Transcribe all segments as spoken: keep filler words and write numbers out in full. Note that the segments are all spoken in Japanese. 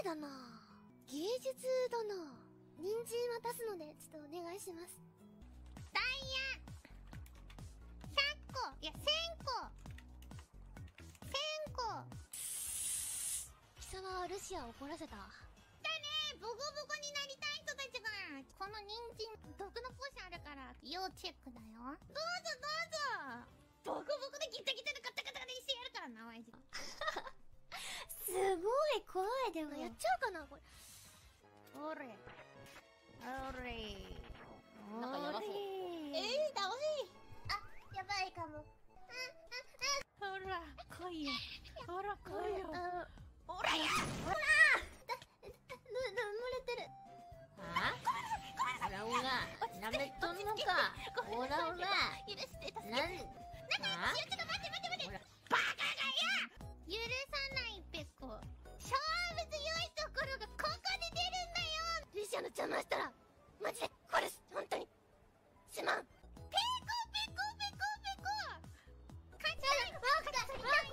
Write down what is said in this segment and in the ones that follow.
だな。芸術だな。人参渡すので、ちょっとお願いします。 ダイヤひゃっこ、いや、せんこせんこ貴様はルシアを怒らせた。 だね、ボコボコになりたい人たちが。この人参、毒のポーションあるから、要チェックだよ。どうぞどうぞ。ボコボコでギタギタでガタガタでしてやるからな、マジ。 すごい怖い。でもやっちゃうかなこれ。 おれおれなんかやばそう。 えー、だわい。 あ、やばいかも。 ほら、来いよ。ほら、来いよ。ほらや。 ほらぬ、ぬ、漏れてる。 はぁ？オラオラ、なめとんのか。オラオラ。 許して、助けて。 なん、 仲良くしよう。ちょっと待って待って待って。バカがよ。許さないペコ。勝負強いところがここで出るんだよ。 ルシアの邪魔したら、マジで殺す。本当に。すまん。 ペコペコペコペコ。勝ちだ。わかった。わかった。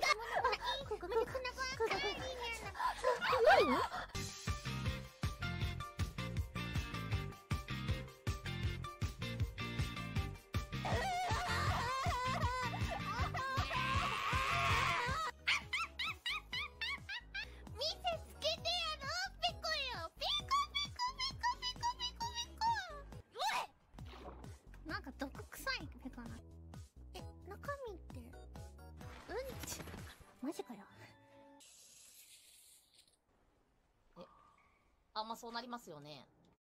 ここまでこんなばっかりやな。なんか毒臭いペコな。え、中身って、うんち。マジかよ。 え、あ、まあ、そうなりますよね。